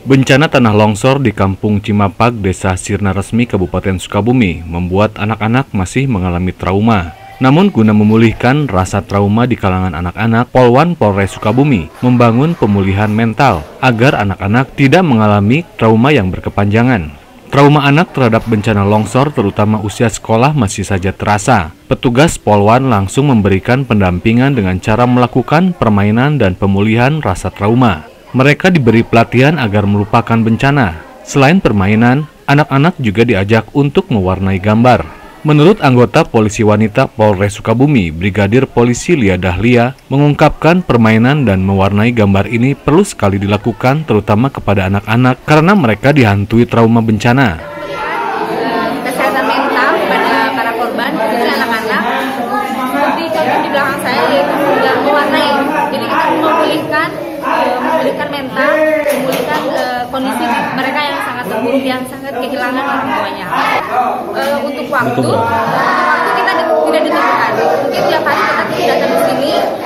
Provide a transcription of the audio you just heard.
Bencana tanah longsor di Kampung Cimapak, Desa Sirna Resmi, Kabupaten Sukabumi, membuat anak-anak masih mengalami trauma. Namun guna memulihkan rasa trauma di kalangan anak-anak, Polwan Polres Sukabumi membangun pemulihan mental agar anak-anak tidak mengalami trauma yang berkepanjangan. Trauma anak terhadap bencana longsor terutama usia sekolah masih saja terasa. Petugas Polwan langsung memberikan pendampingan dengan cara melakukan permainan dan pemulihan rasa trauma. Mereka diberi pelatihan agar melupakan bencana. Selain permainan, anak-anak juga diajak untuk mewarnai gambar. Menurut anggota Polisi Wanita Polres Sukabumi, Brigadir Polisi Lia Dahlia, mengungkapkan permainan dan mewarnai gambar ini perlu sekali dilakukan terutama kepada anak-anak karena mereka dihantui trauma bencana. Kesehatan mental kepada para korban, khususnya anak-anak, seperti contoh di belakang saya yaitu juga mewarnai. Jadi kita memulihkan mental, memulihkan kondisi mereka yang sangat terpuruk, yang sangat kehilangan orang tuanya. Untuk waktu kita tidak ditentukan. Mungkin tiap hari kita datang di sini